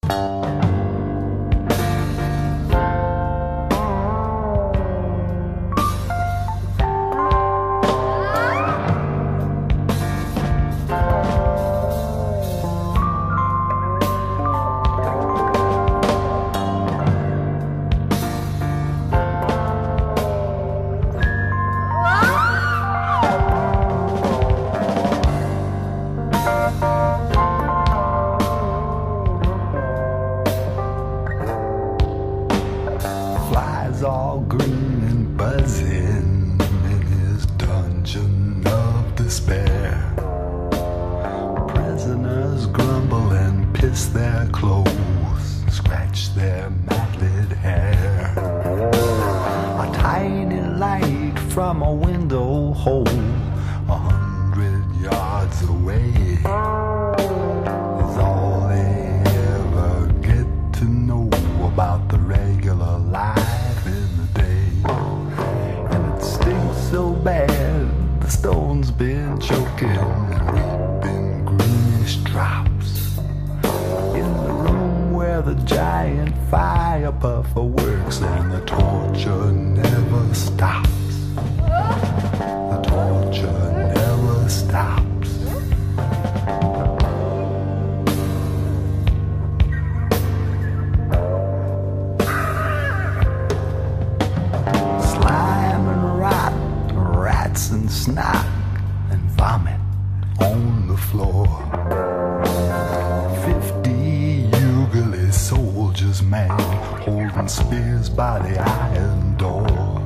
All green and buzzing in his dungeon of despair. Prisoners grumble and piss their clothes, scratch their matted hair. A tiny light from a window hole 100 yards away is all they ever get to know about the regular life. So bad, the stone's been choking and reaping greenish drops. In the room where the giant fire puffer works and the torture never stops. The torture never stops. And snot and vomit on the floor. 50 Ugalese soldiers, man, holding spears by the iron door.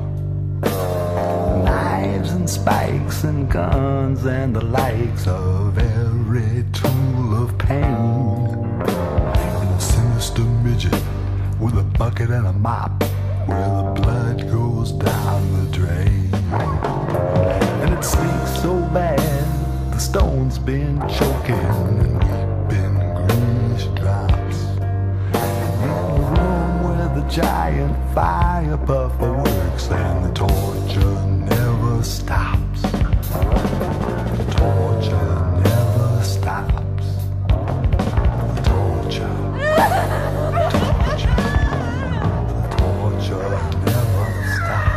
Knives and spikes and guns and the likes of every tool of pain. And a sinister midget with a bucket and a mop where the blood goes down the drain. And it stinks so bad, the stone's been choking and weeping greenish drops. In the room where the giant fire puffer works and the torture never stops. The torture never stops. The torture. The torture never stops.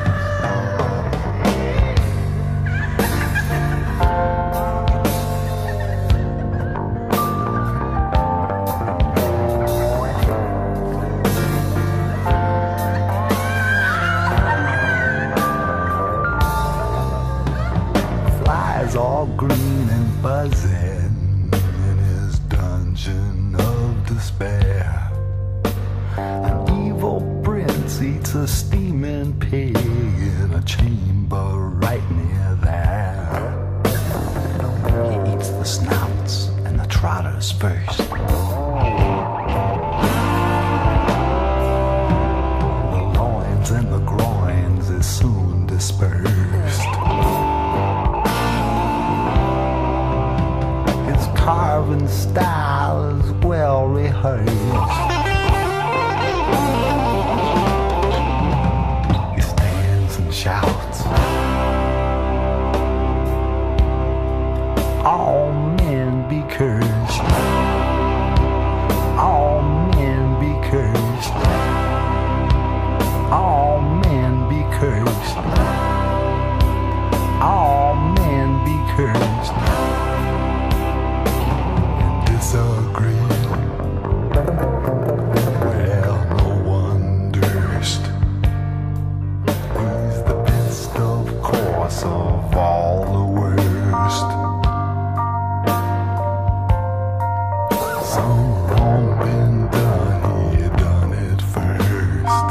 All green and buzzing in his dungeon of despair. An evil prince eats a steaming pig in a chamber right near there. He eats the snouts and the trotters first. The loins and the groins is soon dispersed. Carving style is well rehearsed. He stands and shouts, all men be cursed. All men be cursed. All men be cursed. All men be cursed. Disagree. Well, no one durst. He's the best, of course, of all the worst. Some wrong been done, he done it first.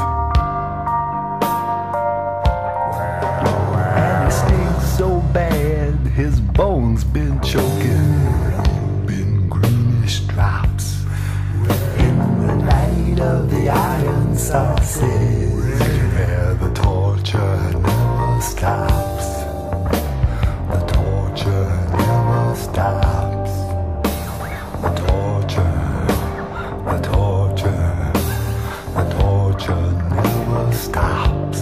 And he stinks so bad, his bones been choking. Drops in the light of the iron sauces, where the torture never stops. The torture never stops. The torture, the torture, the torture never stops.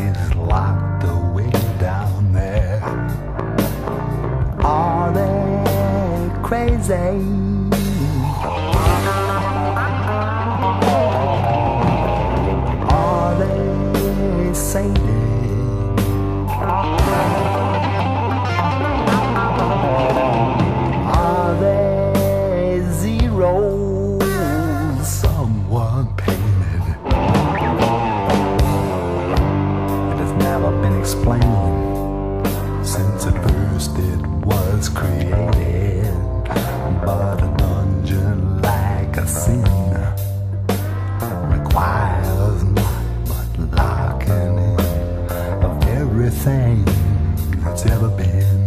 is locked away down there. Are they crazy? Are they sated? Are they zeros? Someone painted. It has never been explained since at first it was created. But a dungeon like a sin requires not but locking in of everything that's ever been.